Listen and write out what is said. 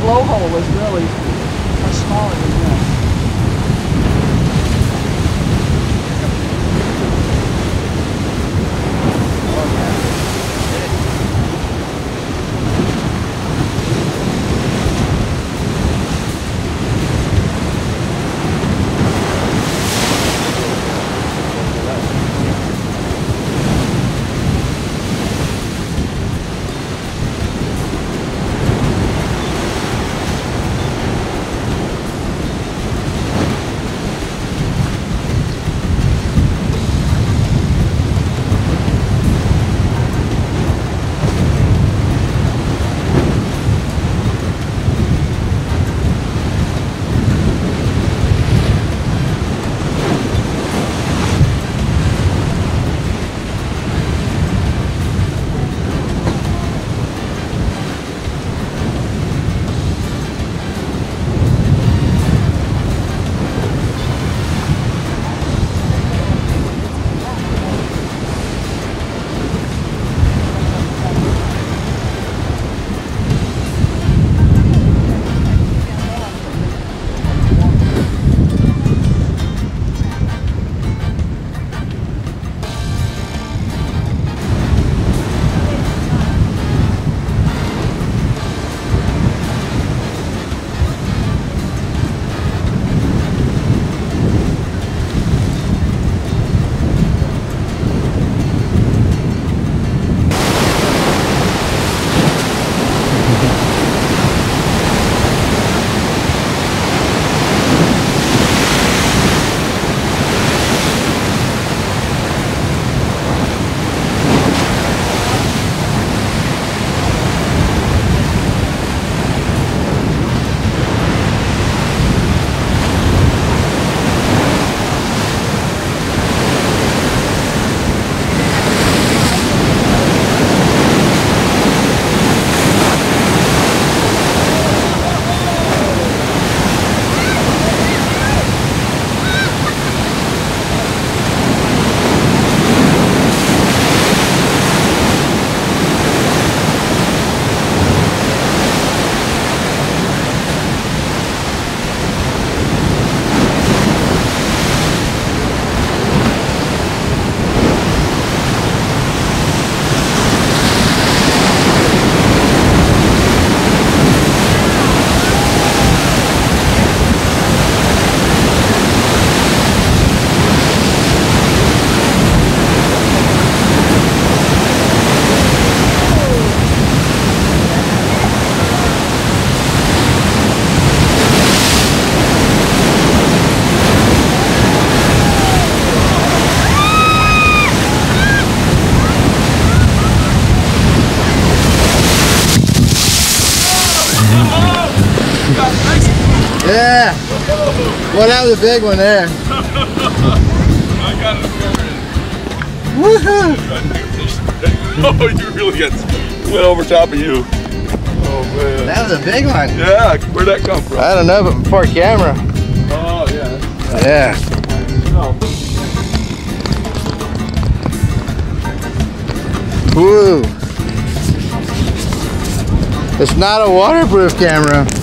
blowhole is really much smaller than this. Yeah. Well, that was a big one there. I got it. Woohoo! Oh, you really got went over top of you. Oh man. That was a big one. Yeah. Where'd that come from? I don't know, but before camera. Oh yeah. Yeah. No. Woo. It's not a waterproof camera.